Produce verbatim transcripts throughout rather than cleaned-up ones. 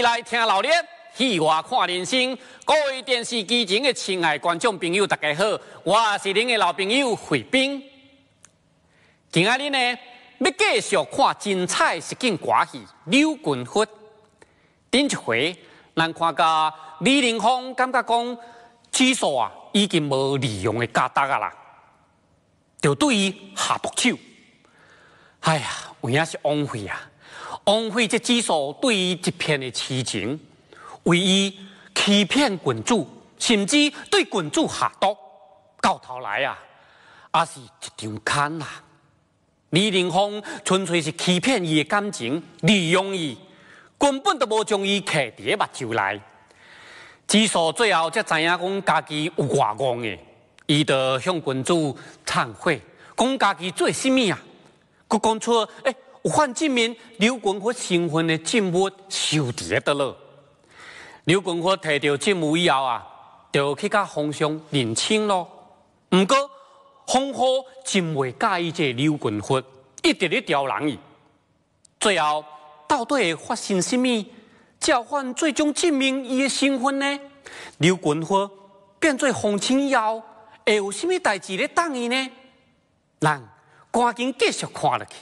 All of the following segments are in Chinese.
来听老练，戏外看人生。各位电视机前的亲爱观众朋友，大家好，我是恁的老朋友惠斌。今仔日呢，要继续看精彩实景歌戏《柳君佛》。顶一回，咱看到李凌峰感觉讲，指数啊已经无利用的价值啊啦，就对伊下毒手。哎呀，有影是枉费啊！枉费这指数对伊一片的痴情，为伊欺骗郡主，甚至对郡主下毒，到头来啊，也是一张空啊！李凌峰纯粹是欺骗伊的感情，利用伊，根本都无将伊揢伫目睭内。指数最后才知影讲家己有偌戆的，伊就向郡主忏悔，讲家己做甚物啊？佮讲出诶。欸有法证明柳君佛身份的证物收伫咧倒落。柳君佛摕到证物以后啊，就去甲皇上认亲咯。毋过皇后真袂介意这柳君佛，一直咧刁难伊。最后到底会发生什么？交换最终证明伊的身份呢？柳君佛变做皇亲以后，会有什么代志咧等伊呢？咱赶紧继续看落去。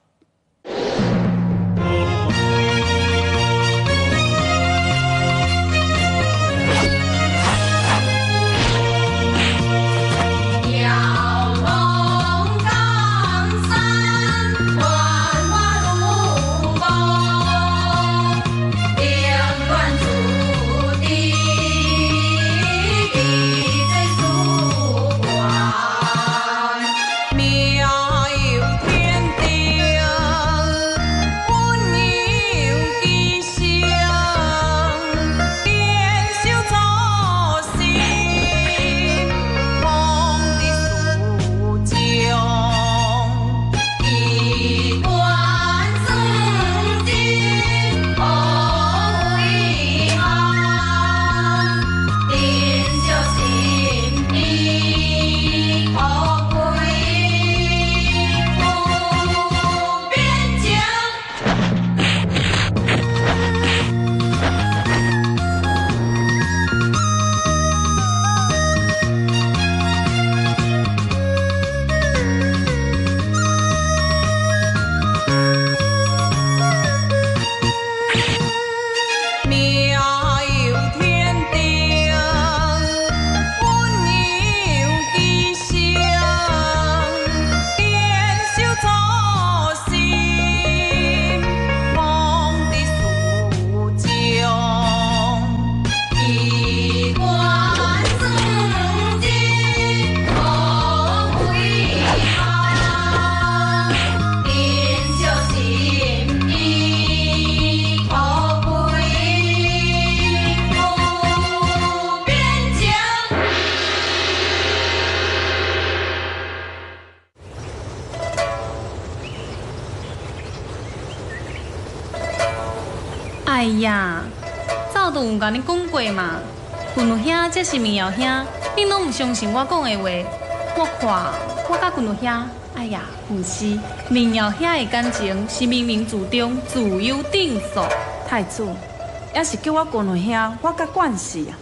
哎呀，早都有甲你讲过嘛，君如兄这是明瑶兄，你拢唔相信我讲的话。我看我甲君如兄，哎呀，唔是明瑶兄的感情是冥冥之中自有定数。 太子，也是叫我君如兄，我甲管事啊。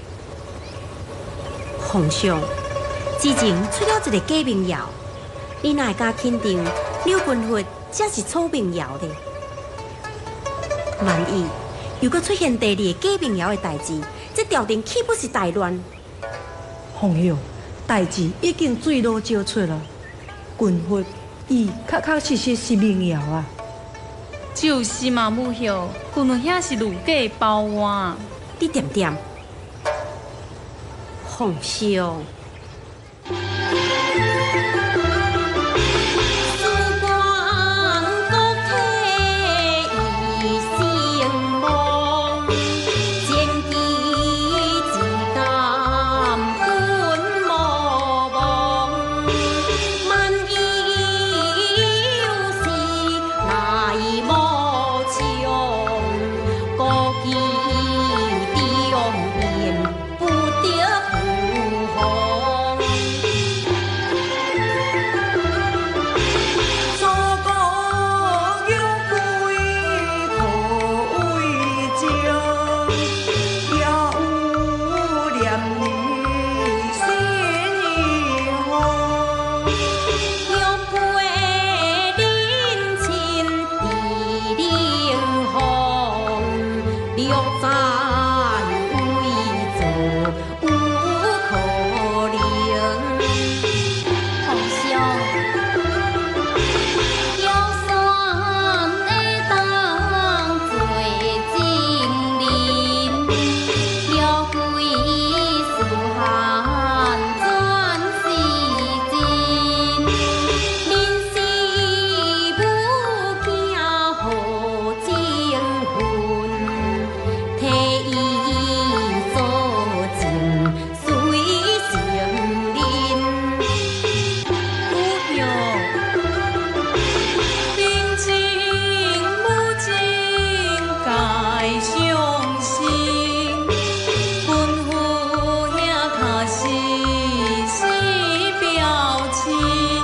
皇上，之前出了一个假名谣，你哪会敢肯定柳君佛才是草名谣的？万一又搁出现第二个假名谣的代志，这朝廷岂不是大乱？ 皇上，代志已经水落石出了，君佛伊确确实实是名谣啊。 就是嘛，母后，君如兄是如假包换。 你点点，皇上。 不得不好。 六赞为祖有可能。 皇上，有山会当做金鳞，有贵书汉转世经。临时不惊好情分，替伊做尽随成人。 不要，人情母情该相信，君父兄较是是表亲，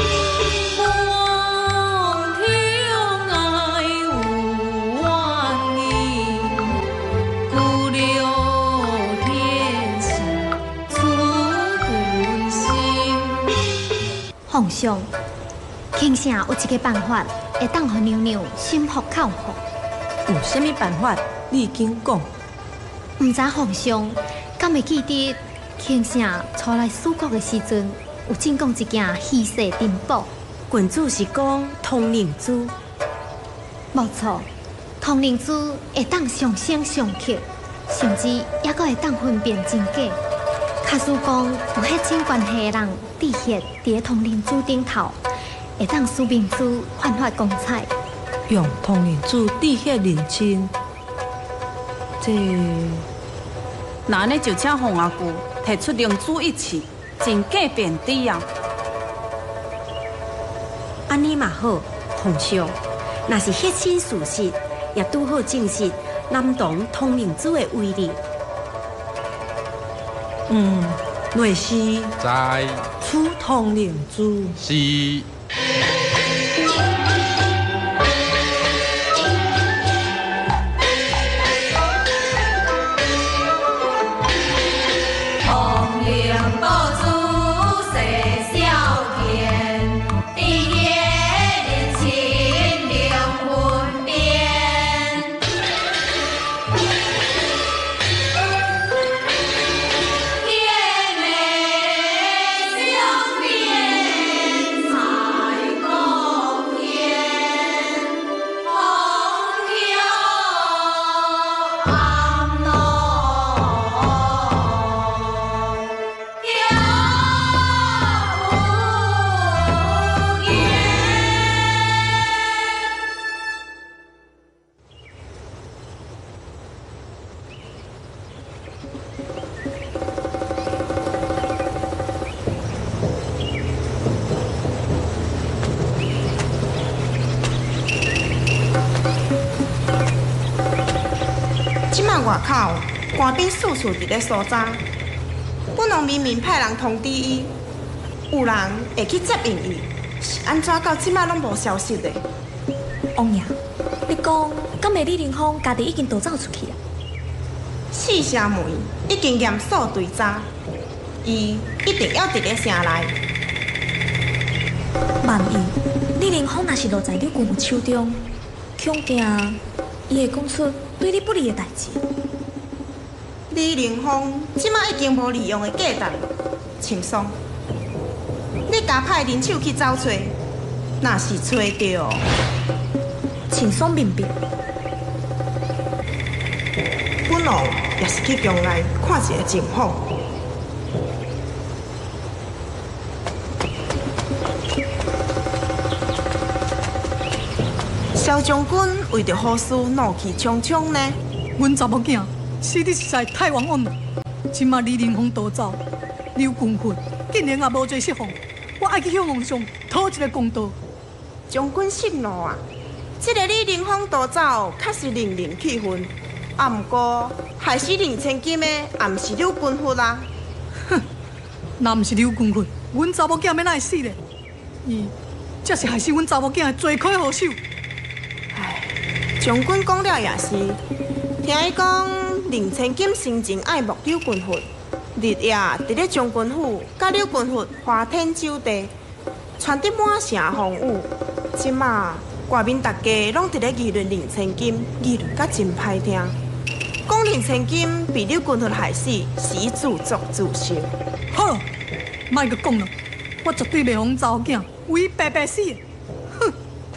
望天爱有怨言，故留天时出君心。 皇上，卿城有一个办法，会当互娘娘心服口服。 有啥物办法？你紧讲。 毋知皇上敢会记得卿城出来蜀国的时阵，有进贡一件稀世珍宝。郡主是讲通灵珠？无错，通灵珠会当上升上克，甚至也阁会当分辨真假。假使讲有迄种关系的人滴血伫个通灵珠顶头，会当使明珠焕发光彩。 用通灵珠滴血认亲，这那安尼就请皇阿舅提出灵珠一起，真假辨知啊！ 安尼嘛好，皇上，若是迄亲事实，也拄好证实南唐通灵珠的威力。 嗯，类似在出通灵珠。 是。 通灵宝珠世小天，地铁人情灵魂变。天美相变才公天，红油暗浓。 即马外口官兵四处伫咧搜查，本王明明派人通知伊，有人会去接应伊，是安怎到即马拢无消息的？ 王爷，你讲，敢会李凌风家己已经逃走出去啊？ 四城门已经严肃追查，伊一定要伫咧城内。 万一李凌风若是落在你军手中，恐惊伊会讲出对你不利的代志。 李凌风即马已经无利用的价值，轻松。你加派人手去找找，若是找到， 轻松明白。 本王也是去宫内看一下情况。萧将军为着何事怒气冲冲呢？ 阮查某囝死得实在太冤枉了。即马李凌风逃走，刘军训竟然也无做释放，我爱去向皇上讨一个公道。 将军息怒啊！这个李凌风逃走，确实令人气愤。啊，毋过害死林千金的，也毋是刘军训啦。 哼，若毋是刘军训，阮查某囝要哪会死呢？伊才是害死阮查某囝的罪魁祸首。 唉，将军讲了也是，听伊讲林千金生前爱慕刘军训，日夜伫咧将军府甲刘军训花天酒地，传得满城风雨。即马外面大家拢伫咧议论林千金，议论甲真歹听。 林千金被刘君훈害死，是伊自作自受。 好了，莫阁讲了，我绝对袂让查某囝为伊白白死。哼！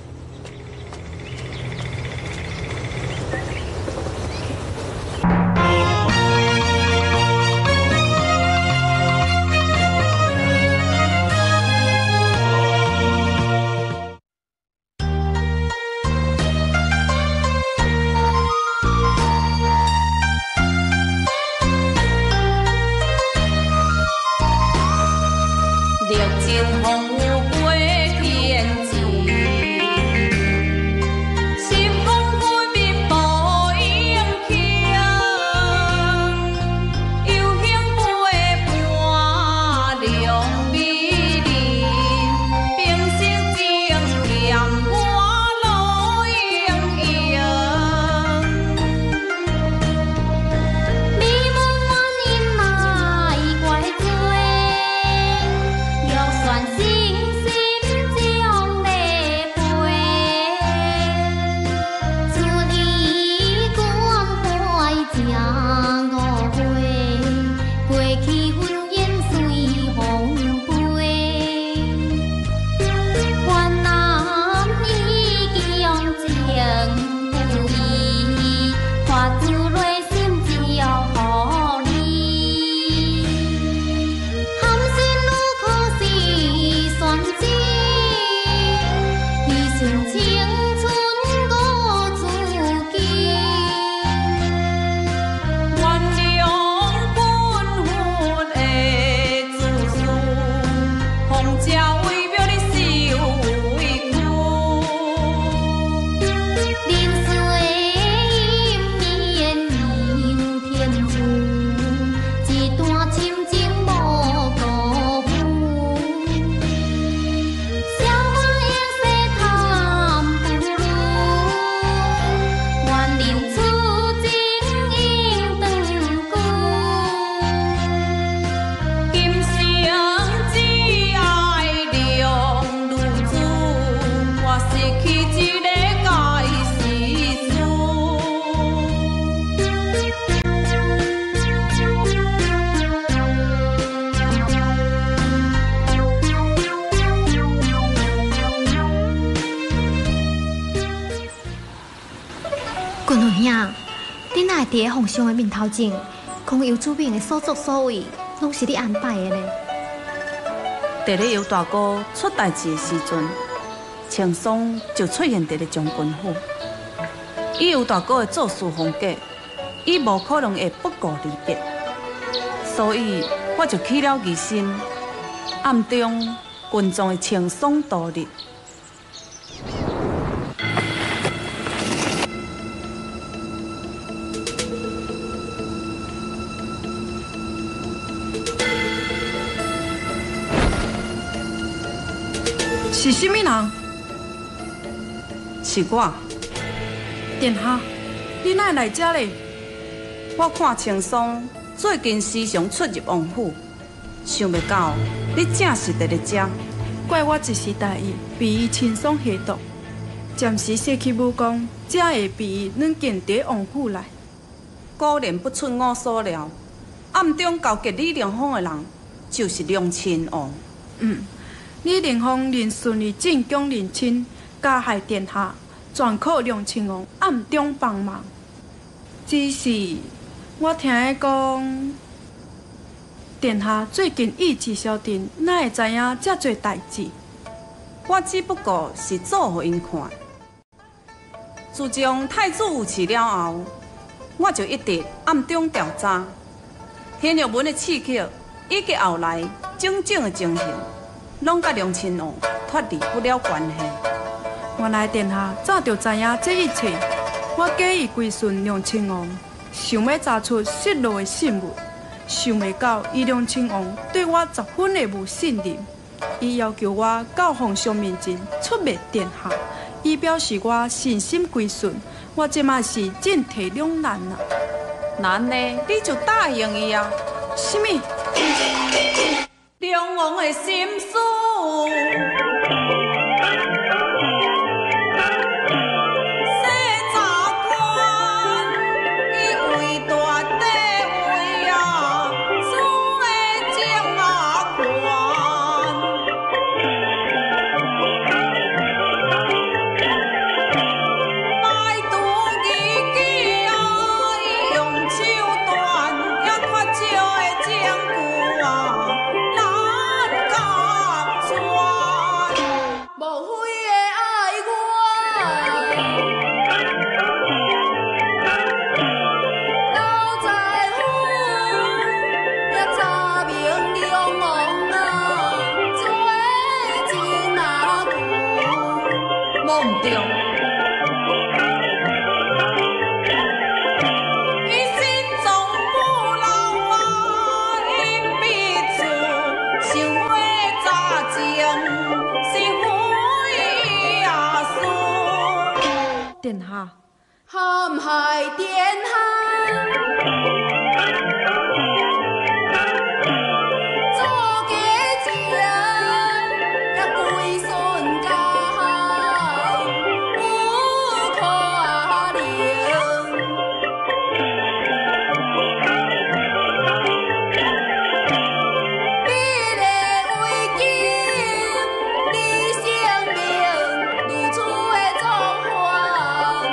君훈兄，你哪会伫咧皇上的面头前，讲姚主命的所作所为，拢是你安排的呢？ 伫咧姚大哥出代志的时阵，青松就出现伫咧将军府。以姚大哥的做事风格，伊无可能会不顾离别，所以我就起了疑心，暗中军中的青松度日。 是甚物人？ 是我。 殿下，你哪会来遮咧？ 我看青松最近时常出入王府，想袂到你正是伫咧遮。 怪我一时大意，被伊轻松下毒，暂时失去武功，才会被伊软禁伫王府内。 果然不出我所料，暗中勾结李凌风的人就是梁亲王。 嗯。李凌风能顺利进宫认亲，加害殿下，全靠梁亲王暗中帮忙。只是我听伊讲，殿下最近意志消沉，哪会知影遮侪代志？ 我只不过是做互因看。自从太子有事了后，我就一直暗中调查，天玉门的刺客以及后来种种的情形。拢甲梁亲王脱离不了关系。 原来殿下早就知影这一切，我假意归顺梁亲王，想要查出失落的信物，想袂到伊梁亲王对我十分的无信任，伊要求我到皇上面前出卖殿下，以表示我信心归顺。我即马是进退两难啊！ 那呢，你就答应伊啊？ 什么？ 梁王的心思，西查官，伊为大无唔对。 殿下， 含海殿下，做家情也归顺家，有可能。你的为景，你性命如此的壮阔。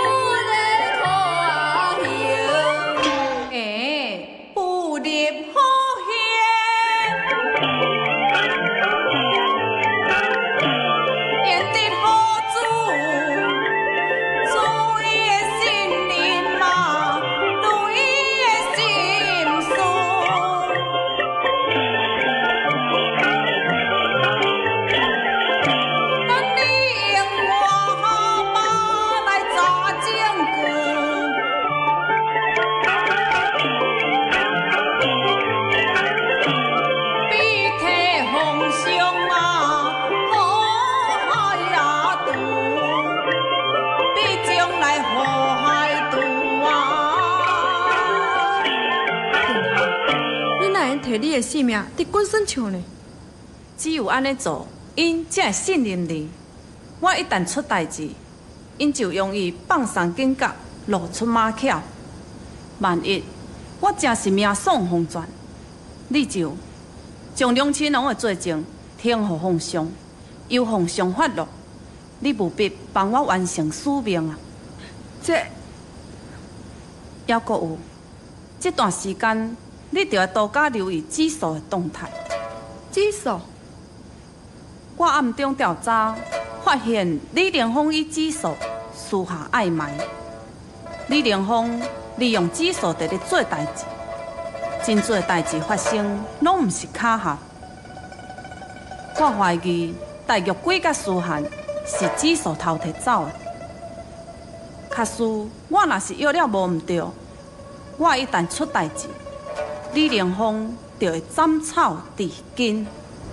摕你的性命伫滚身上呢？ 只有安尼做，因才会信任你。我一旦出代志，因就容易放松警觉，露出马脚。万一我真是命丧黄泉，你就将梁青龙的罪证听予皇上，由皇上发落，你务必帮我完成使命啊！ 这， 还阁有，这段时间你就要多加留意指数的动态。 指数？ 我暗中调查，发现李凌峰与指数私下暧昧。李凌峰利用指数伫咧做代志，真多代志发生，拢毋是巧合。我怀疑大玉贵甲思涵是指数偷摕走的。假使我若是约了无毋对，我一旦出代志，李凌峰就会斩草除根。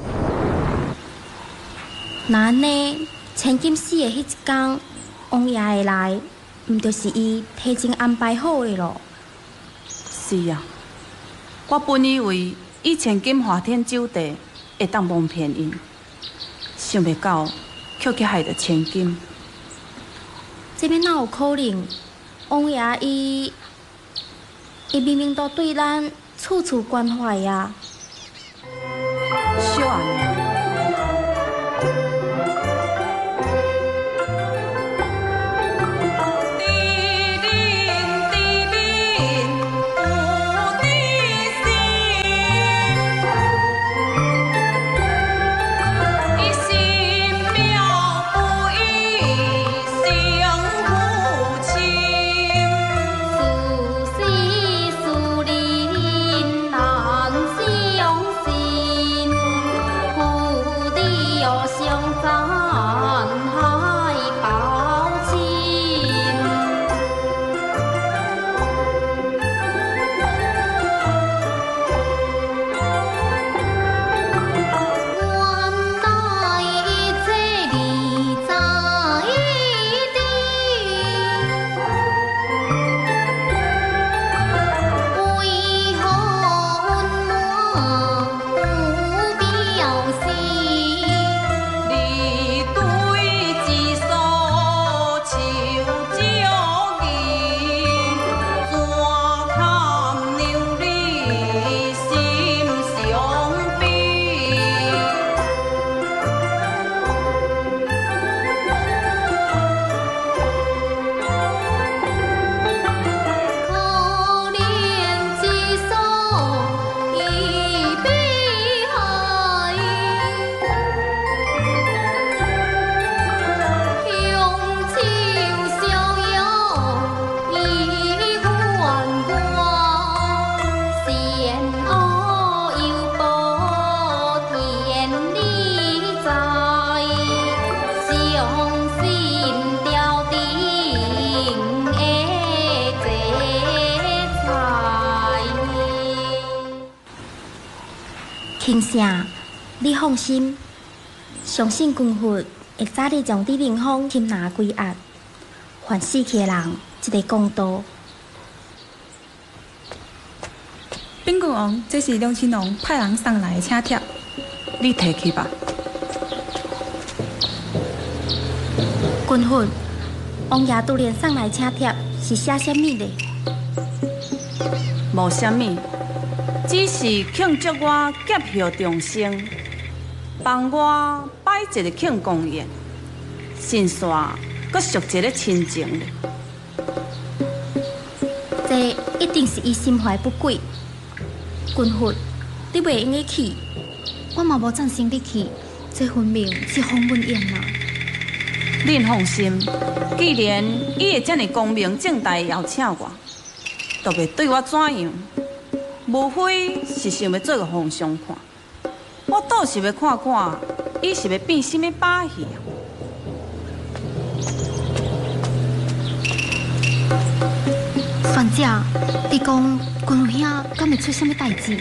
那呢，千金死的迄一天，王爷会来，毋就是伊提前安排好的咯？ 是啊，我本以为以千金花天酒地会当蒙骗因，想袂到却去害着千金。 这边哪有可能？王爷伊，伊明明都对咱处处关怀呀。 小安尼。 难相信。 卿相，你放心，相信军閥会早日将李凌风擒拿归案，还死去的人一个公道。 禀郡王，这是梁亲王派人送来的请帖， 你摕去吧。 军閥，王爷突然送来请帖，是写什么的？ 无啥物，只是庆祝我结孝终生，帮我摆一个庆功宴，顺续搁续一个亲情咧。 这一定是伊心怀不轨。军閥，你袂用得去，我嘛无赞成你去，这分明是鸿门宴嘛。 恁放心，既然伊会遮尔光明正大邀请我，就袂对我怎样。无非是想要做个风相看，我倒是要看看，伊是要变什么把戏啊？ 范姐，你讲军兄敢会出什么代志？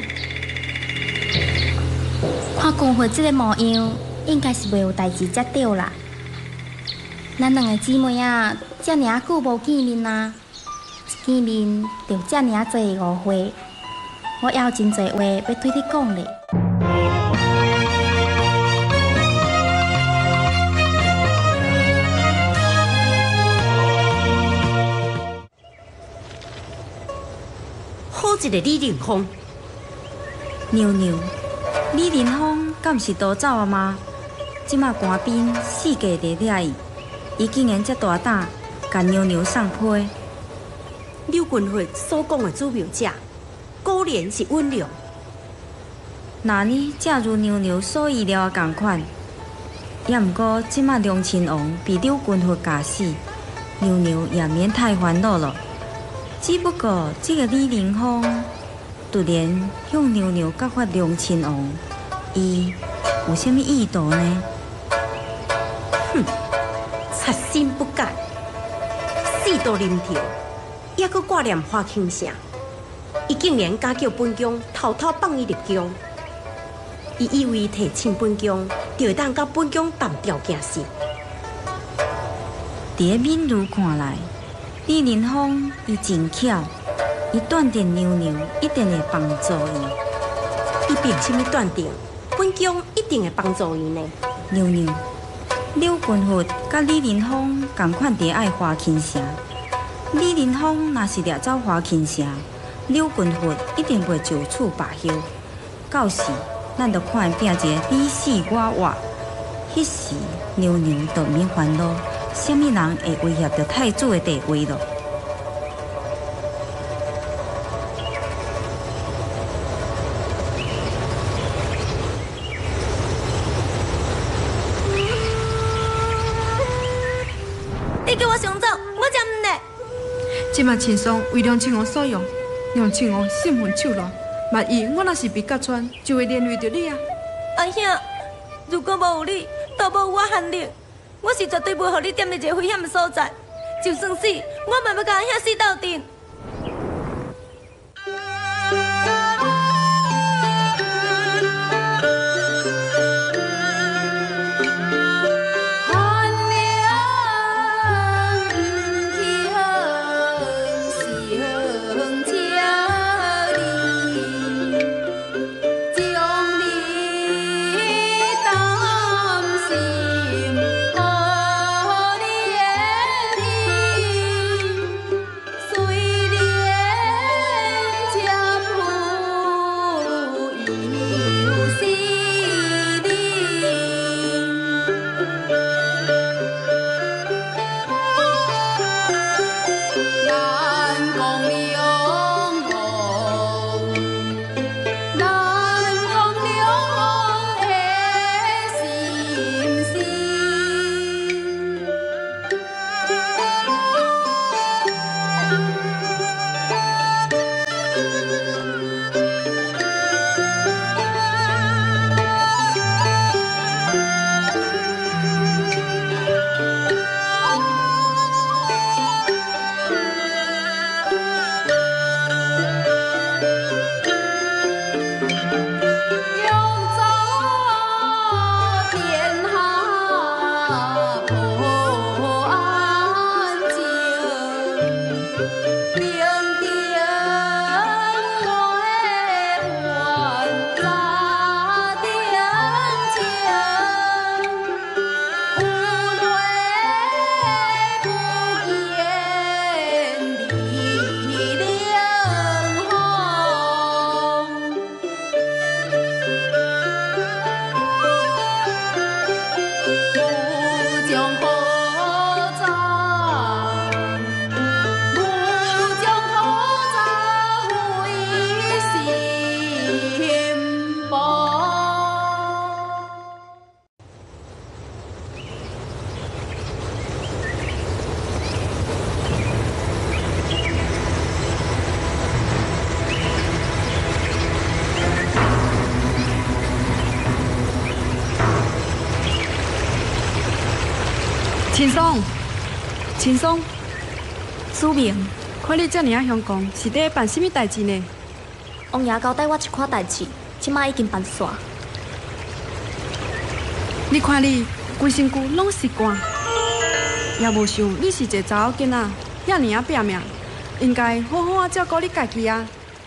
看军閥这个模样，应该是袂有代志才对啦。咱两个姊妹啊，遮尔啊久无见面啊，一见面就遮尔啊侪误会，我还有真侪话要对你讲咧。 好一个李凌风， 娘娘，李凌风敢是逃走啊吗？即马官兵四界地掠伊，伊竟然遮大胆，甲娘娘送批。 柳军閥所讲的主谋者，果然是温良。 那呢，正如娘娘所预料的同款，也毋过即马梁亲王被柳军閥夹死，娘娘也免太烦恼了。只不过这个李凌风突然向娘娘告发梁亲王，伊有啥物意图呢？ 哼，贼心不改，四度临条，还阁挂念花庆城，伊竟然敢叫本宫偷偷放伊入宫，伊以为提亲本宫，就会当甲本宫谈条件事。 伫个敏如看来，李凌风伊真巧，伊断定娘娘一定会帮助伊。 伊凭什么断定本宫一定会帮助伊呢？ 娘娘，柳军閥甲李凌风同款伫爱花庆城，李凌风若是掠走花庆城，柳军閥一定会就此罢休。到时咱就看伊拼一个你死我活，迄时娘娘就免烦恼。什么人会威胁到太子的地位了？ 你叫我上走，我才唔来。 即马秦霜为梁亲王所用，梁亲王心狠手辣，万一我若是被揭穿，就会连累着你啊！ 阿兄，如果无有你，都无有我汉力。我是绝对袂让你踮在一个危险的所在，就算死，我嘛要甲阿兄死到底。 随秦松，秦松， 苏明， 看你遮尔啊凶狂，是伫办什么代志呢？ 王爷交代我一寡代志，即马已经办煞。 你看你规身躯拢是汗，也无想你是一个查某囡仔，遐尔啊拼命，应该好好啊照顾你家己啊。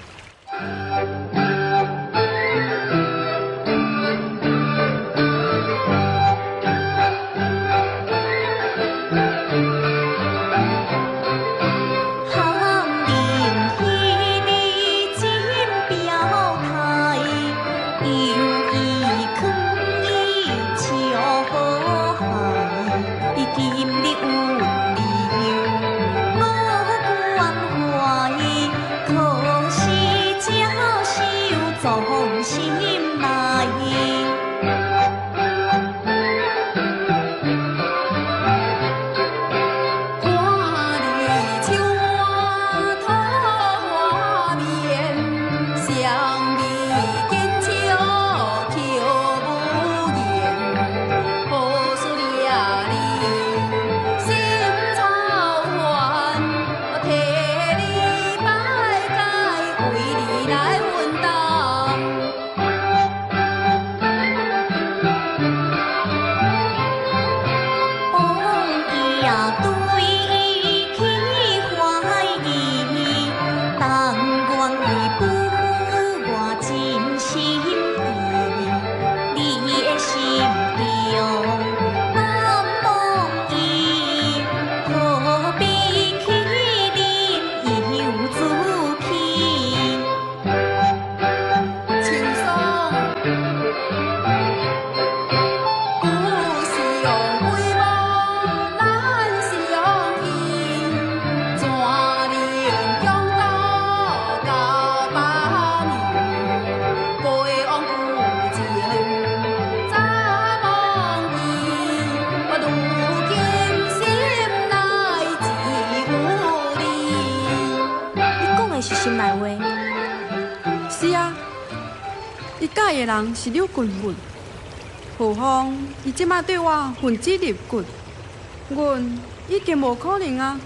个人是柳君文，何况伊即摆对我恨之入骨，阮已经无可能啊！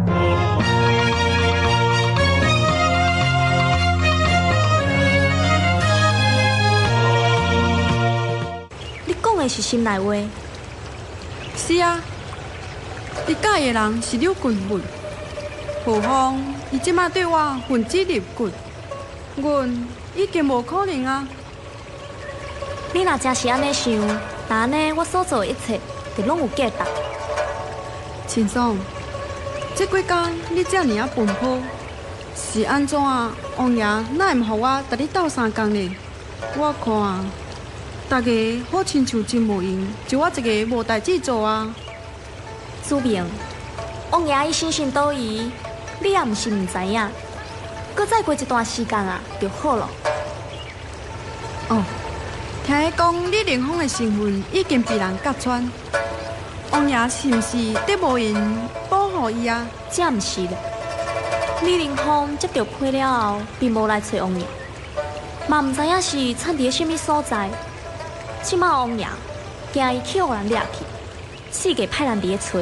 你讲的是心内话？ 是啊，伊介个人是柳君文，何况伊即摆对我恨之入骨，阮已经无可能啊！ 你若真是安尼想，那安尼我所做的一切就拢有价值。 秦爽，这几天你这尔啊奔波，是安怎啊？王爷哪会唔互我甲你斗相共呢？我看大家好亲像真无闲，就我一个无代志做啊。 苏明，王爷伊心神倒移，你也毋是毋知影。搁再过一段时间啊，就好了。 哦。听讲李凌风的身份已经被人揭穿，王爷是毋是得无闲保护伊啊？ 这毋是的，李凌风接到批了后，并无来找王爷，嘛毋知影是藏伫什么所在。即马王爷惊伊去互人掠去，四界派人伫咧找。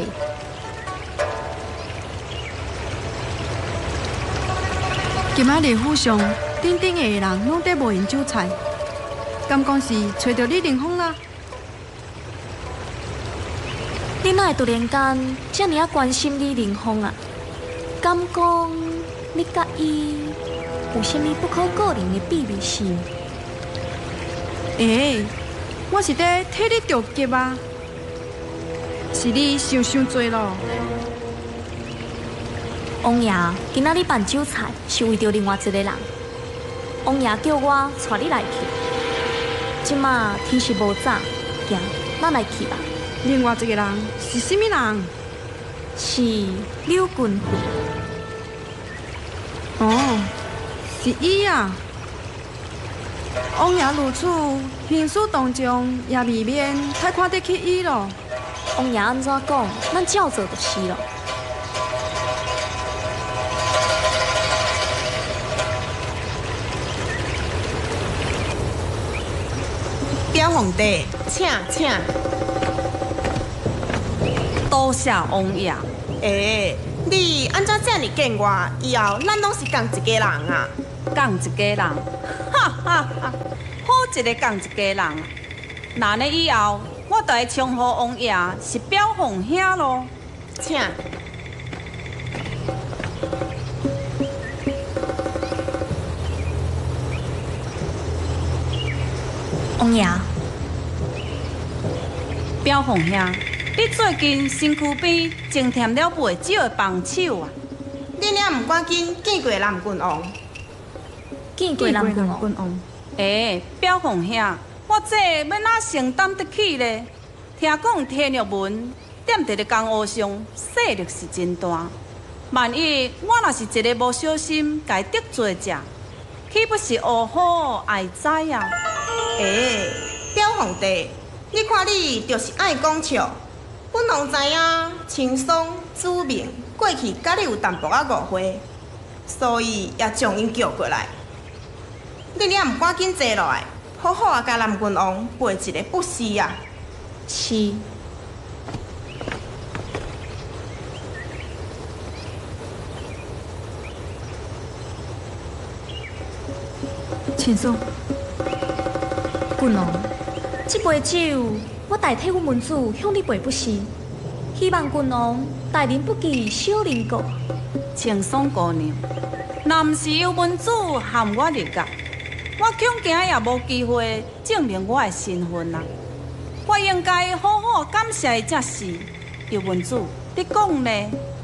今仔日府上顶顶的人拢得无闲煮菜。敢讲是找到李凌风啦？ 你哪会突然间这么啊关心李凌风啊？敢讲你甲伊有啥物不可告人的秘密是？ 诶、欸，我是在替你着急啊！是你想伤多咯。 王爷今仔日办酒菜是为着另外一个人，王爷叫我带你来去。即马天时无早，行，咱来去吧。 另外一个人是什么人？ 是柳君慧。 哦，是伊啊！王爷如此，平时当中也未免太看得起伊咯。 王爷安怎讲，咱照做就是咯。 表皇帝，请请。 多谢王爷。 诶、欸，你安怎这么见我？以后咱拢是共一家人啊！ 共一家人，哈哈哈！好一个共一家人啊！那呢以后，我就会称呼王爷是表凤兄咯。 请。 王爷， 表凤兄，你最近身躯边增添了袂少的帮手啊！ 你俩唔赶紧见过南郡王， 见过南郡王。 王， 诶，表凤兄，我这要哪承担得起呢？听讲天玉文踮伫咧江湖上势力是真大，万一我若是一个无小心，甲伊得罪者，岂不是乌虎爱栽啊？ 诶、欸，表皇帝，你看你就是爱讲笑。本王知影青松、朱明过去甲你有淡薄仔误会，所以也将因叫过来。你俩唔赶紧坐落来，好好啊，甲南郡王赔一个不是啊！ 是。 请说。 郡王，这杯酒我代替阮文子向你赔不是，希望郡王大人不计小人过。 青松姑娘，若毋是有文子含我入阁，我恐惊也无机会证明我的身份啊！我应该好好感谢伊才是。有文子，你讲呢？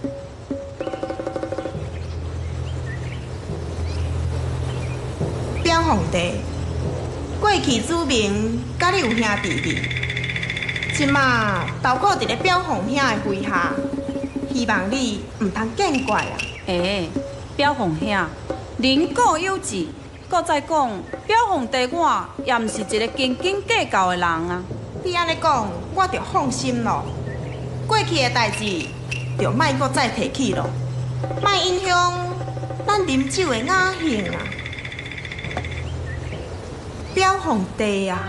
表皇帝。过去朱明甲你有兄弟义，即马投靠伫咧表凤兄的麾下，希望你唔通见怪啊！ 诶，表凤兄，人各有志，搁再讲，表皇帝我也毋是一个斤斤计较的人啊。 你安尼讲，我就放心咯。过去的代志，就莫搁再提起咯，莫影响咱啉酒的雅兴啊！表皇帝啊！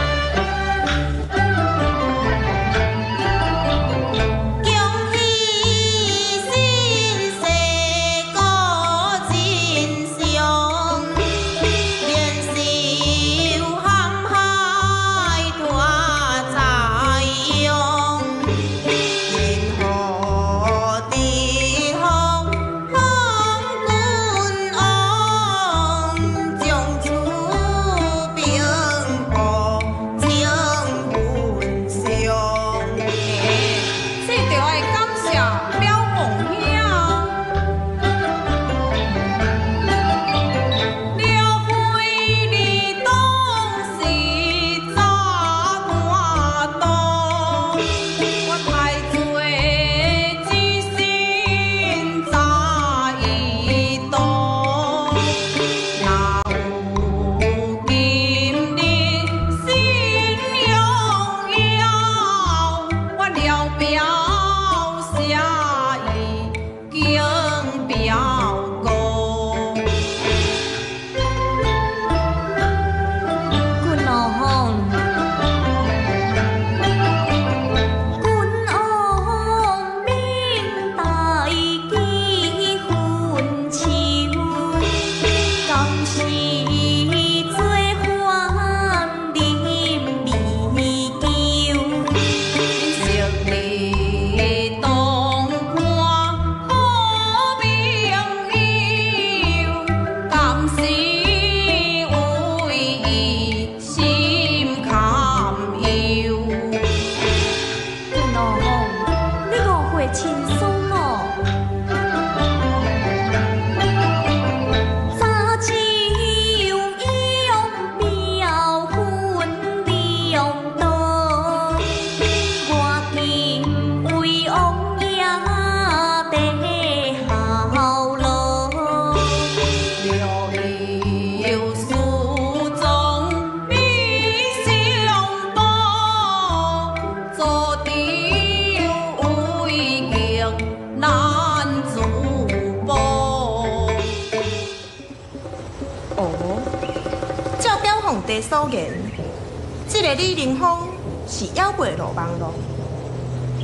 所言，这个李凌风是要袂落网咯。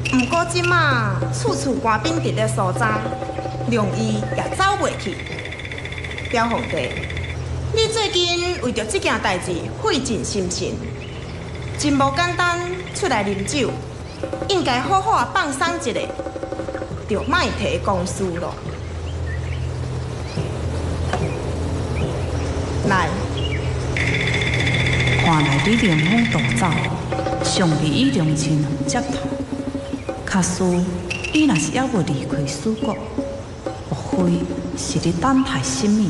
不过即马处处官兵伫咧所在，容易也走袂去。表皇帝，你最近为着这件代志费尽心神，真无简单出来啉酒，应该好好啊放松一下，就莫提公事咯。来， 看来你连风大走，尚未以良亲接头。假使伊若是还无离开蜀国，莫非是你等待什么？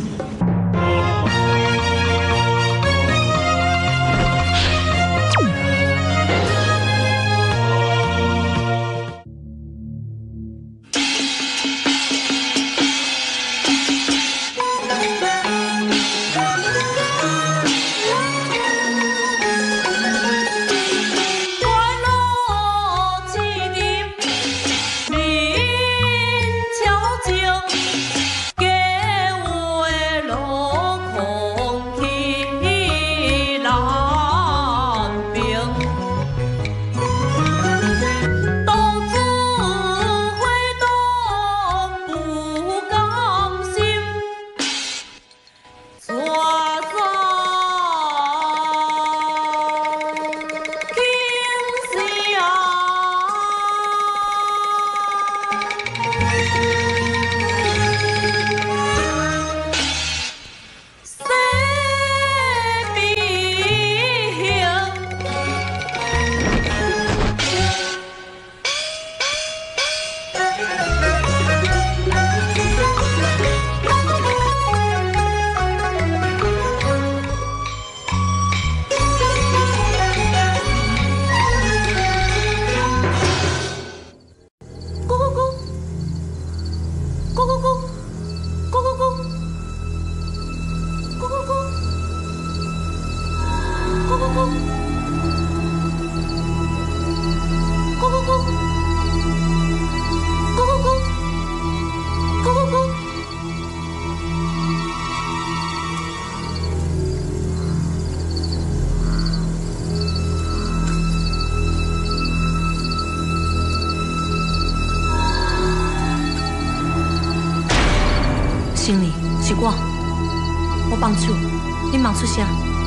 心里是我，我放手，你莫出声。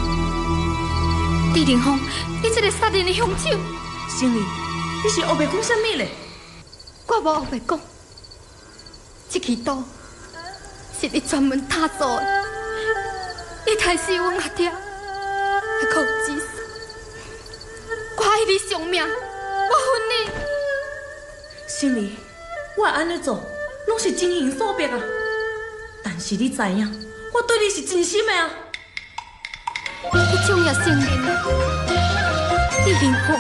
李凌风，你这个杀人的凶手！ 心里，你是后白讲什么嘞？ 我无后白讲，这支刀是你专门打造的，你害死阮阿爹，还靠自杀。我爱你偿命，我恨你。 心里，我安尼做，拢是真心所逼啊。但是你知影，我对你是真心的啊！ 你终也承认了，李凌风。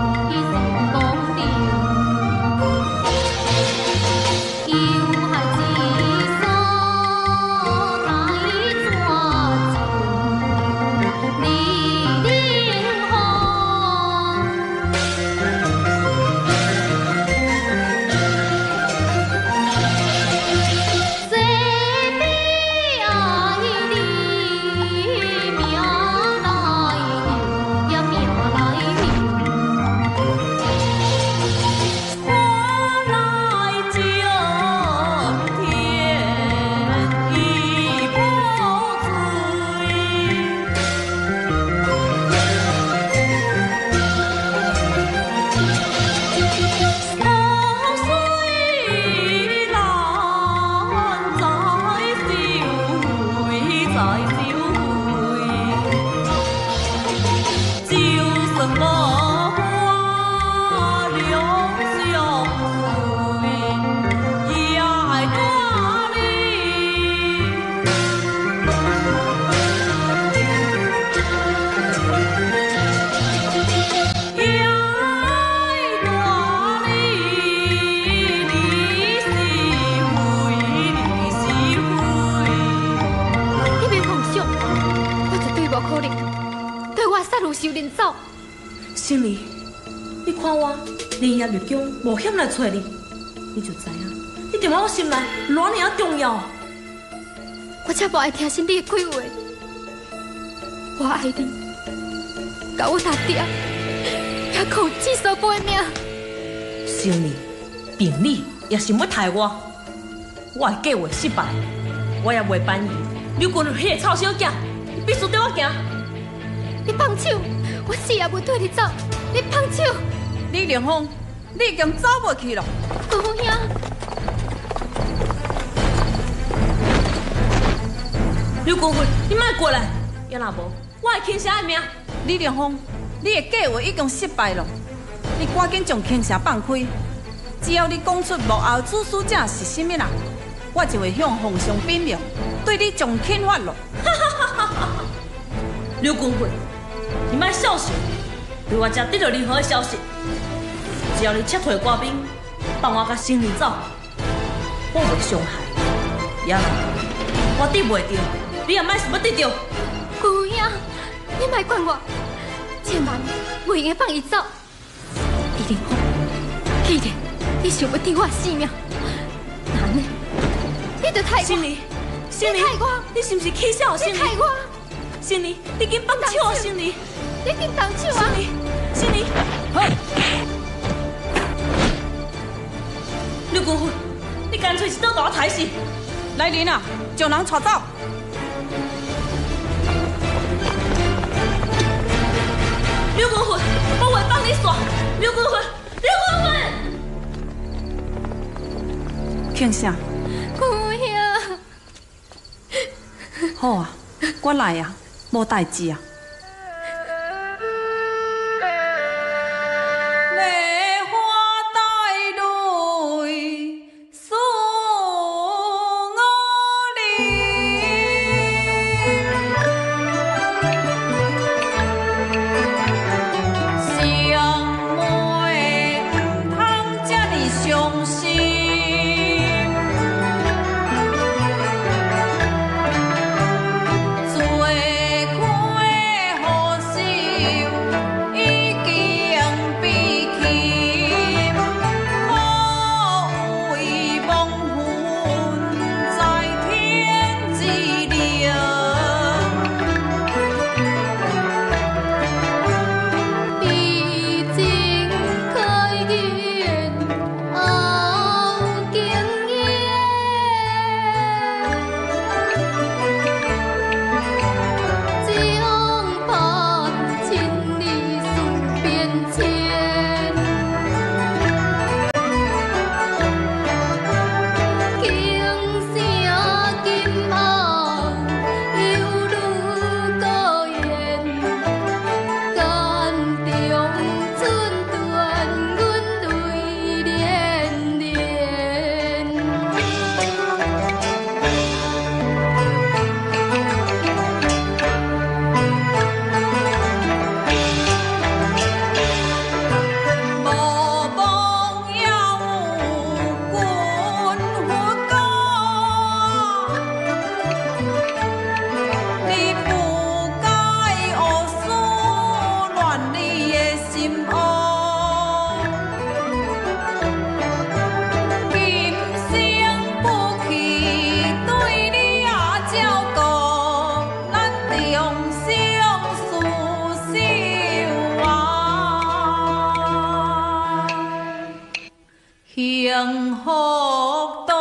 又还是心里，你看我连夜越江冒险来找你，你就知影，你伫我心内偌尔啊重要。 我才无爱听心你的鬼话，我爱你，甲我拿爹，也靠至少保命。 心里，凭你也想要害我，我的计划失败，我也袂办意。刘君如迄个臭小囝，你必须对我行。 你放手，我死也袂对你走。你放手！ 李凌风，你已经走无去了。 姑兄， 刘君君，你莫过来，要若无，我会轻城的命。 李凌风，你的计划已经失败了，你赶紧将轻城放开。只要你讲出幕后主使者是甚么人，我就会向皇上禀明，对你将轻发落。 刘君君，你莫小心，对我这得到任何的消息，只要你撤退官兵，放我甲心里走，我袂伤害。也若我得袂到，你也莫想要得到。 姑兄，你莫管我，千万袂用放伊走。李凌风，既然你想要得我性命，那呢，你就害我。 心里，心里， 你害我， 你是不是气笑？ 你害我。 心里，你紧放手啊！心里， 你紧放手啊！ 心里，心里，好。刘君君，你干脆是倒大我抬死！ 来人啊，将人带走！ 刘君君，我会帮你耍！刘君君，刘君君， 庆啥？ 姑兄， 好啊，我来啊。无代志啊！幸福多。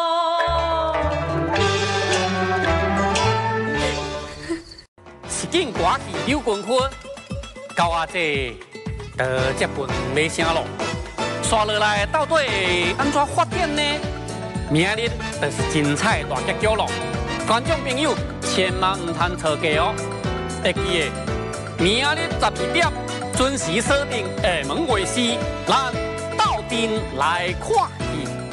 是紧歌戏刘君坤，到我这到这本没声咯。刷落来到底安怎发展呢？明日就是精彩大结局咯！观众朋友千万唔通错过哦！会记的，明日十二点准时锁定厦门卫视，咱斗阵来看戏。